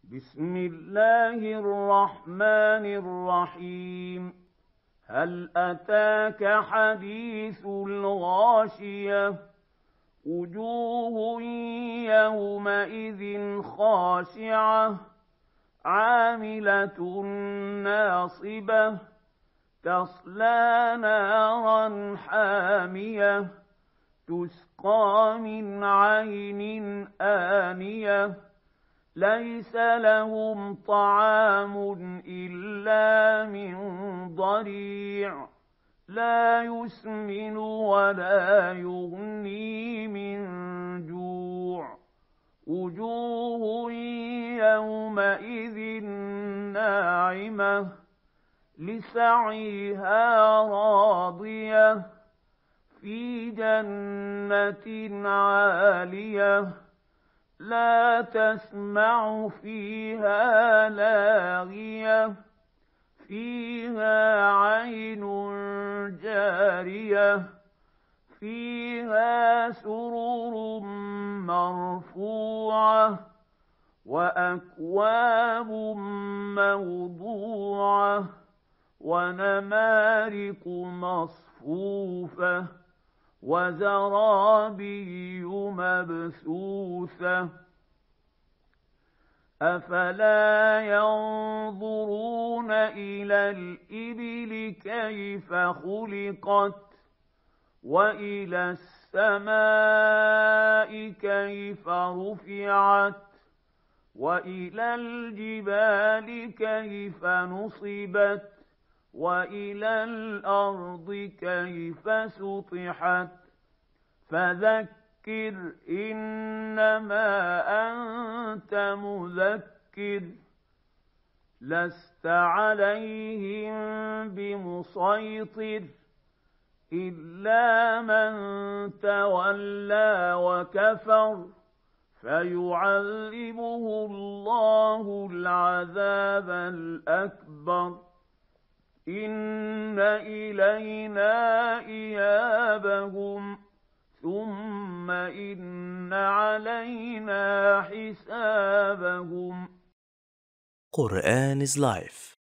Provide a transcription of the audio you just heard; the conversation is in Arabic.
بسم الله الرحمن الرحيم. هل أتاك حديث الغاشية؟ وجوه يومئذ خاشعة عاملة ناصبة تصلى نارا حامية تسقى من عين آنية ليس لهم طعام إلا من ضريع لا يسمن ولا يغني من جوع وجوه يومئذ ناعمة لسعيها راضية في جنة عالية لا تسمع فيها لاغية فيها عين جارية فيها سرر مرفوعة وأكواب موضوعة ونمارق مصفوفة وزرابي مبثوثة أفلا ينظرون إلى الإبل كيف خلقت وإلى السماء كيف رفعت وإلى الجبال كيف نصبت وإلى الأرض كيف سطحت فذكر إنما أنت مذكر لست عليهم بمسيطر إلا من تولى وكفر فيعذبه الله العذاب الأكبر إن إلينا إيابهم ثم إن علينا حسابهم. Quran is life.